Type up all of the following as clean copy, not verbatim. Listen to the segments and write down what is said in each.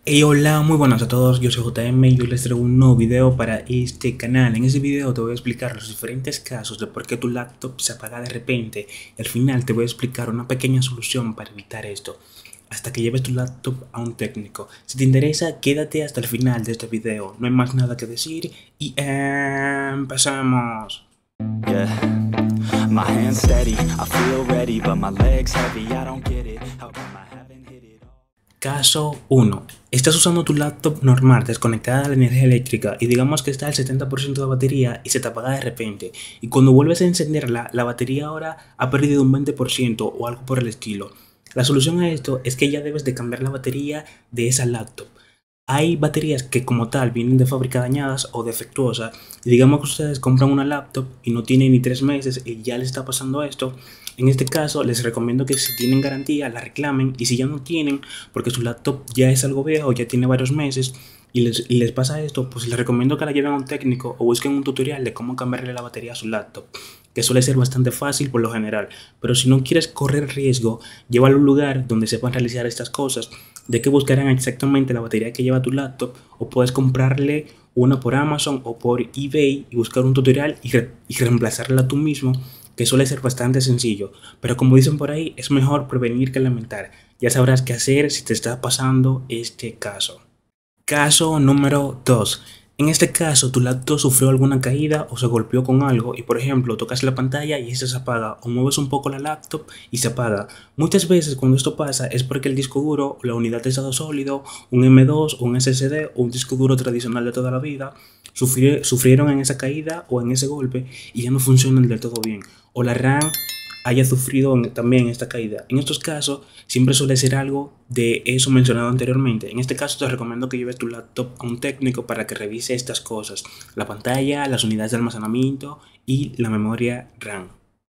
Hey, hola, muy buenas a todos, yo soy JM y hoy les traigo un nuevo video para este canal. En este video te voy a explicar los diferentes casos de por qué tu laptop se apaga de repente y al final te voy a explicar una pequeña solución para evitar esto, hasta que lleves tu laptop a un técnico. Si te interesa, quédate hasta el final de este video, no hay más nada que decir y empezamos. Yeah, my hands steady, I feel ready, but my legs heavy, I don't get it. How come I haven't hit it all? Caso 1. Estás usando tu laptop normal desconectada a la energía eléctrica y digamos que está al 70% de batería y se te apaga de repente. Y cuando vuelves a encenderla, la batería ahora ha perdido un 20% o algo por el estilo. La solución a esto es que ya debes de cambiar la batería de esa laptop. Hay baterías que como tal vienen de fábrica dañadas o defectuosas y digamos que ustedes compran una laptop y no tienen ni 3 meses y ya les está pasando esto. En este caso les recomiendo que si tienen garantía la reclamen y si ya no tienen porque su laptop ya es algo viejo, ya tiene varios meses y les pasa esto, pues les recomiendo que la lleven a un técnico o busquen un tutorial de cómo cambiarle la batería a su laptop, que suele ser bastante fácil por lo general. Pero si no quieres correr riesgo, llévalo a un lugar donde sepan realizar estas cosas, de que buscarán exactamente la batería que lleva tu laptop o puedes comprarle una por Amazon o por eBay y buscar un tutorial y reemplazarla tú mismo, que suele ser bastante sencillo. Pero como dicen por ahí, es mejor prevenir que lamentar. Ya sabrás qué hacer si te está pasando este caso. Caso número 2. En este caso, tu laptop sufrió alguna caída o se golpeó con algo y por ejemplo tocas la pantalla y esta se apaga o mueves un poco la laptop y se apaga. Muchas veces cuando esto pasa es porque el disco duro o la unidad de estado sólido, un M2 o un SSD o un disco duro tradicional de toda la vida sufrieron en esa caída o en ese golpe y ya no funcionan del todo bien. O la RAM haya sufrido también esta caída. En estos casos siempre suele ser algo de eso mencionado anteriormente. En este caso te recomiendo que lleves tu laptop a un técnico para que revise estas cosas: la pantalla, las unidades de almacenamiento y la memoria RAM.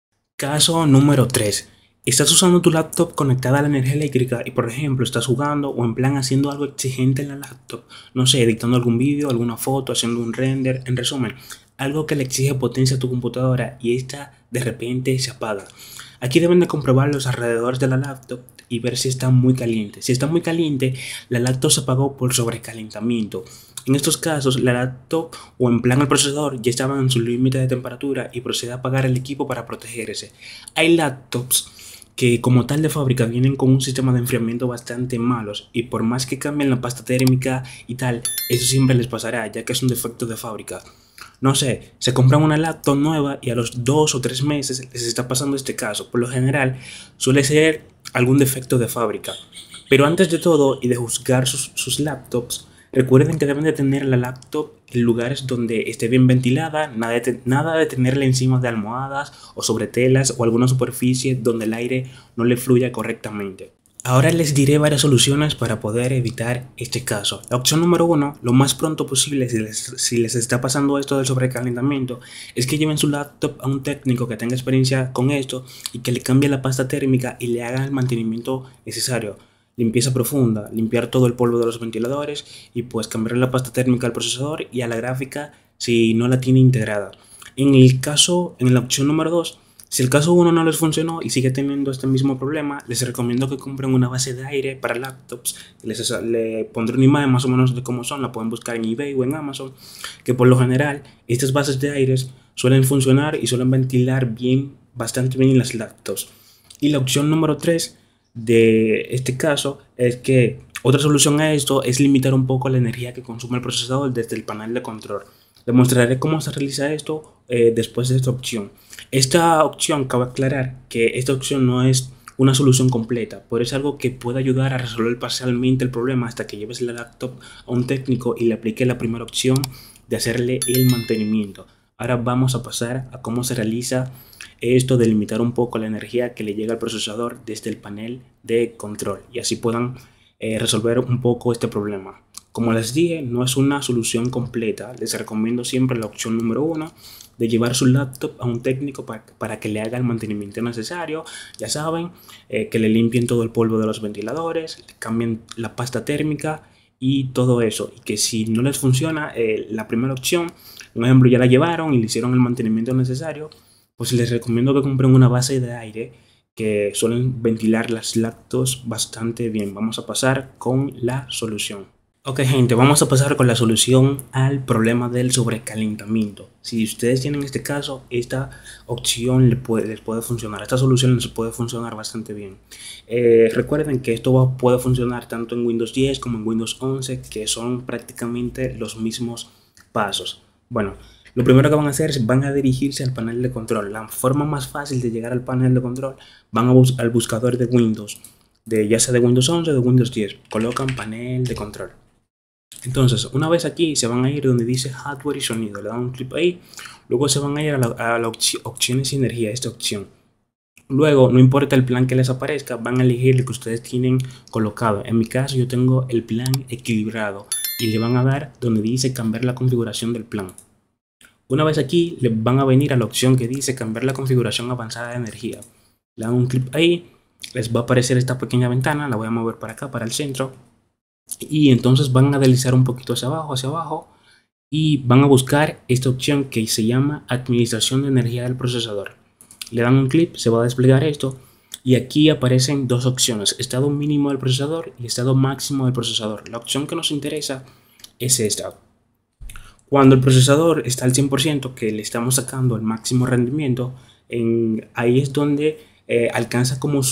Caso número 3. Estás usando tu laptop conectada a la energía eléctrica y por ejemplo estás jugando o en plan haciendo algo exigente en la laptop, no sé, editando algún vídeo, alguna foto, haciendo un render, en resumen, algo que le exige potencia a tu computadora y esta de repente se apaga. Aquí deben de comprobar los alrededores de la laptop y ver si está muy caliente. Si está muy caliente, la laptop se apagó por sobrecalentamiento. En estos casos, la laptop o en plan el procesador ya estaba en su límite de temperatura y procede a apagar el equipo para protegerse. Hay laptops que como tal de fábrica vienen con un sistema de enfriamiento bastante malos y por más que cambien la pasta térmica y tal, eso siempre les pasará ya que es un defecto de fábrica. No sé, se compran una laptop nueva y a los 2 o 3 meses les está pasando este caso. Por lo general suele ser algún defecto de fábrica. Pero antes de todo y de juzgar sus laptops, recuerden que deben de tener la laptop en lugares donde esté bien ventilada, nada de tenerla encima de almohadas o sobre telas o alguna superficie donde el aire no le fluya correctamente. Ahora les diré varias soluciones para poder evitar este caso. La opción número 1, lo más pronto posible si les está pasando esto del sobrecalentamiento, es que lleven su laptop a un técnico que tenga experiencia con esto y que le cambie la pasta térmica y le haga el mantenimiento necesario. Limpieza profunda, limpiar todo el polvo de los ventiladores y pues cambiar la pasta térmica al procesador y a la gráfica si no la tiene integrada. En la opción número 2, si el caso 1 no les funcionó y sigue teniendo este mismo problema, les recomiendo que compren una base de aire para laptops. Le pondré una imagen más o menos de cómo son, la pueden buscar en eBay o en Amazon, que por lo general estas bases de aires suelen funcionar y suelen ventilar bien, bastante bien las laptops. Y la opción número 3 de este caso es que otra solución a esto es limitar un poco la energía que consume el procesador desde el panel de control. Demostraré cómo se realiza esto después de esta opción. Esta opción, cabe aclarar que esta opción no es una solución completa, pero es algo que puede ayudar a resolver parcialmente el problema hasta que lleves la laptop a un técnico y le aplique la primera opción de hacerle el mantenimiento. Ahora vamos a pasar a cómo se realiza esto de limitar un poco la energía que le llega al procesador desde el panel de control y así puedan resolver un poco este problema. Como les dije, no es una solución completa. Les recomiendo siempre la opción número 1 de llevar su laptop a un técnico para que le haga el mantenimiento necesario. Ya saben, que le limpien todo el polvo de los ventiladores, le cambien la pasta térmica y todo eso. Y que si no les funciona la primera opción, un ejemplo, ya la llevaron y le hicieron el mantenimiento necesario, pues les recomiendo que compren una base de aire que suelen ventilar las laptops bastante bien. Vamos a pasar con la solución. Ok gente, vamos a pasar con la solución al problema del sobrecalentamiento. Si ustedes tienen este caso, esta opción les puede funcionar, esta solución les puede funcionar bastante bien. Recuerden que esto puede funcionar tanto en Windows 10 como en Windows 11, que son prácticamente los mismos pasos. Bueno, lo primero que van a hacer es van a dirigirse al panel de control. La forma más fácil de llegar al panel de control, van al buscador de Windows, ya sea de Windows 11 o de Windows 10, colocan panel de control. Entonces, una vez aquí, se van a ir donde dice hardware y sonido, le dan un clic ahí, luego se van a ir a la opciones y energía, esta opción. Luego, no importa el plan que les aparezca, van a elegir el que ustedes tienen colocado. En mi caso, yo tengo el plan equilibrado y le van a dar donde dice cambiar la configuración del plan. Una vez aquí, le van a venir a la opción que dice cambiar la configuración avanzada de energía. Le dan un clic ahí, les va a aparecer esta pequeña ventana, la voy a mover para acá, para el centro. Y entonces van a deslizar un poquito hacia abajo y van a buscar esta opción que se llama administración de energía del procesador. Le dan un clic, se va a desplegar esto y aquí aparecen dos opciones, estado mínimo del procesador y estado máximo del procesador. La opción que nos interesa es esta. Cuando el procesador está al 100%, que le estamos sacando el máximo rendimiento, ahí es donde alcanza como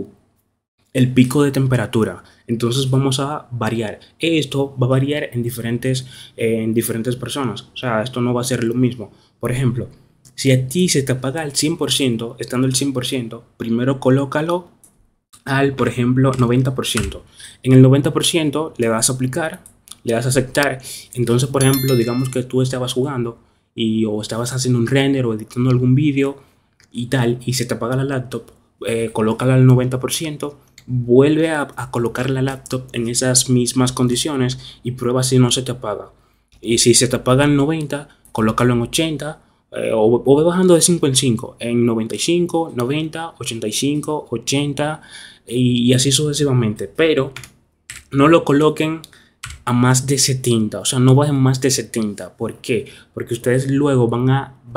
el pico de temperatura. Entonces vamos a variar. Esto va a variar en diferentes personas. O sea, esto no va a ser lo mismo. Por ejemplo, si a ti se te apaga al 100%, estando el 100%, primero colócalo al, por ejemplo, 90%. En el 90% le vas a aplicar, le vas a aceptar. Entonces, por ejemplo, digamos que tú estabas jugando o estabas haciendo un render o editando algún vídeo y tal, y se te apaga la laptop, colócala al 90%. Vuelve a colocar la laptop en esas mismas condiciones y prueba si no se te apaga. Y si se te apaga en 90, colócalo en 80 o ve bajando de 5 en 5, en 95, 90, 85, 80 y así sucesivamente. Pero no lo coloquen a más de 70, o sea, no bajen más de 70. ¿Por qué? Porque ustedes luego van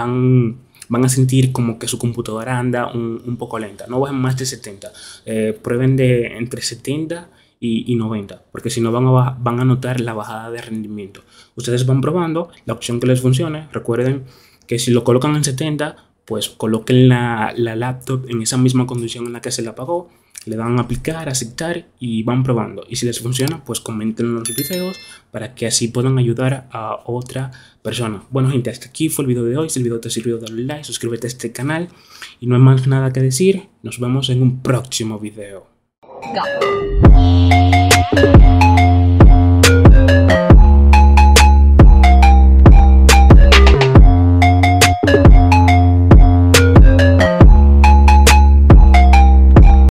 a sentir como que su computadora anda un poco lenta. No bajen más de 70. Prueben de entre 70 y 90, porque si no van a notar la bajada de rendimiento. Ustedes van probando la opción que les funcione. Recuerden que si lo colocan en 70, pues coloquen la laptop en esa misma condición en la que se la apagó. Le dan a aplicar, aceptar y van probando. Y si les funciona, pues comenten en los videos para que así puedan ayudar a otra persona. Bueno gente, hasta aquí fue el video de hoy. Si el video te sirvió, dale like, suscríbete a este canal. Y no hay más nada que decir. Nos vemos en un próximo video. Go.